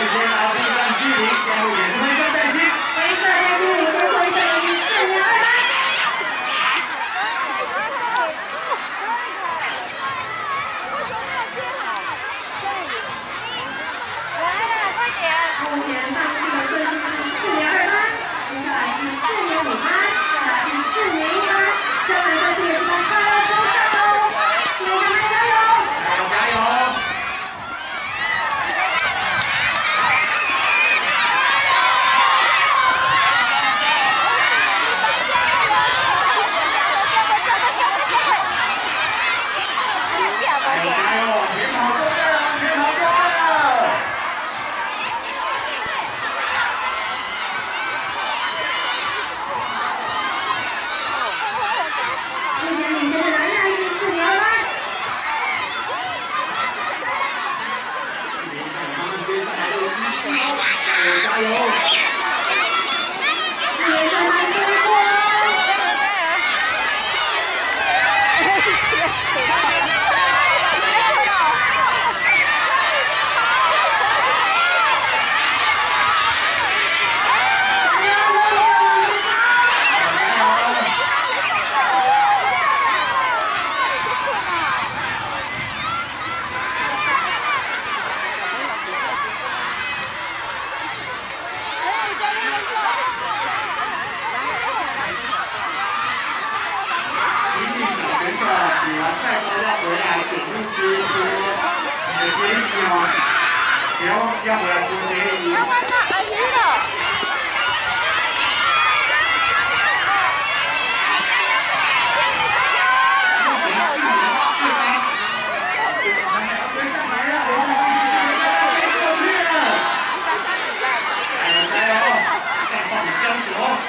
先拉出一段距离，现在也是灰色背心。 灰色背心领先灰色背心4年2班。目前放弃的顺序是4年2班，接下来是4年5班，再来是4年1班。校蓝色4年4班快要追上喽！4年3班加油！ 加油加油！ 加油！4 年3班追过喽！ 选手比完赛后要回来检录吃播你的接力哦，不要忘记要回来播接力。要换到阿姨了。目前4名对方追上来了，追过去了！加油加油！ 战况很焦灼。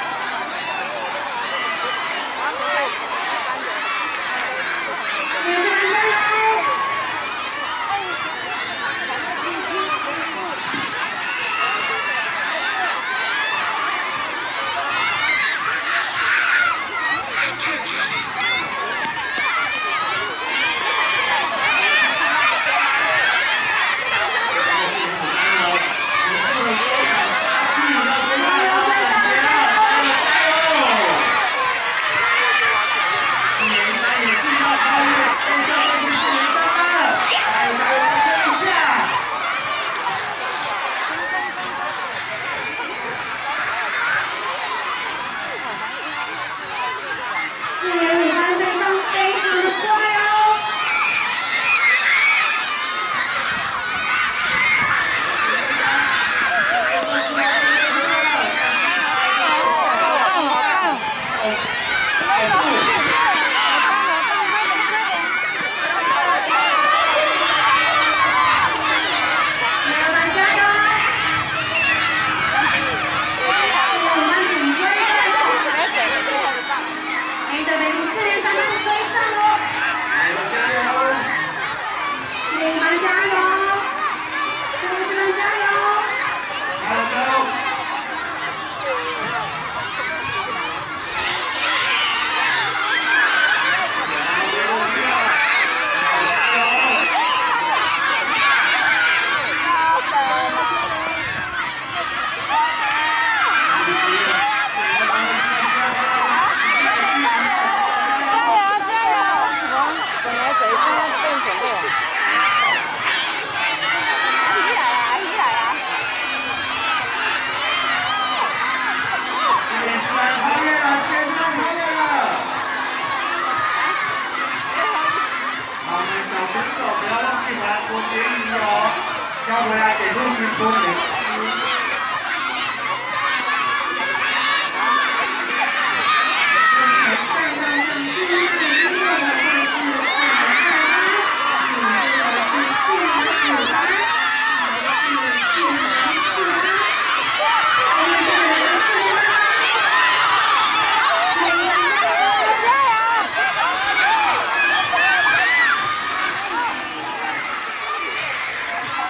选手不要忘记回来播接力哦，要回来检录区播你的成绩。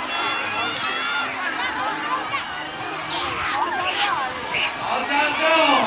加油！